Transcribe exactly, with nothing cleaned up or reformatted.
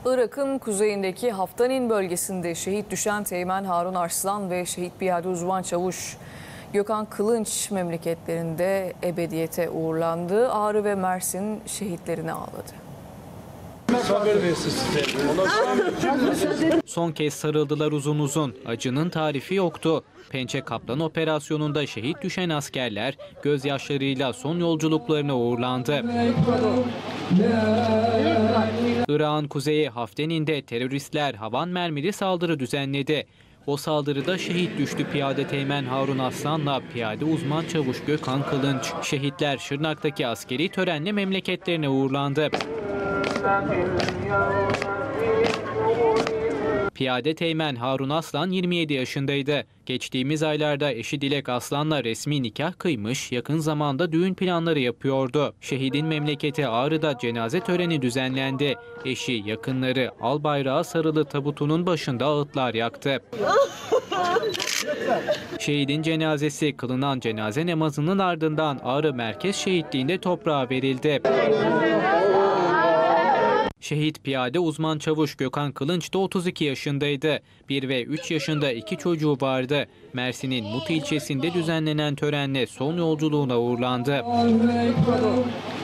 Irak'ın kuzeyindeki Haftanin bölgesinde şehit düşen Teğmen Harun Arslan ve şehit piyade uzman çavuş Gökhan Kılınç memleketlerinde ebediyete uğurlandı. Ağrı ve Mersin şehitlerini ağladı. Son kez sarıldılar uzun uzun. Acının tarifi yoktu. Pençe Kaplan operasyonunda şehit düşen askerler gözyaşlarıyla son yolculuklarına uğurlandı. Irak'ın kuzeyi Haftanin'de teröristler havan mermili saldırı düzenledi. O saldırıda şehit düştü piyade Teğmen Harun Arslan'la piyade uzman çavuş Gökhan Kılınç. Şehitler Şırnak'taki askeri törenle memleketlerine uğurlandı. Piyade Teğmen Harun Arslan yirmi yedi yaşındaydı. Geçtiğimiz aylarda eşi Dilek Aslan'la resmi nikah kıymış, yakın zamanda düğün planları yapıyordu. Şehidin memleketi Ağrı'da cenaze töreni düzenlendi. Eşi, yakınları al bayrağı sarılı tabutunun başında ağıtlar yaktı. Şehidin cenazesi kılınan cenaze namazının ardından Ağrı Merkez Şehitliği'nde toprağa verildi. Şehit piyade uzman çavuş Gökhan Kılınç da otuz iki yaşındaydı. bir ve üç yaşında iki çocuğu vardı. Mersin'in Mut ilçesinde düzenlenen törenle son yolculuğuna uğurlandı.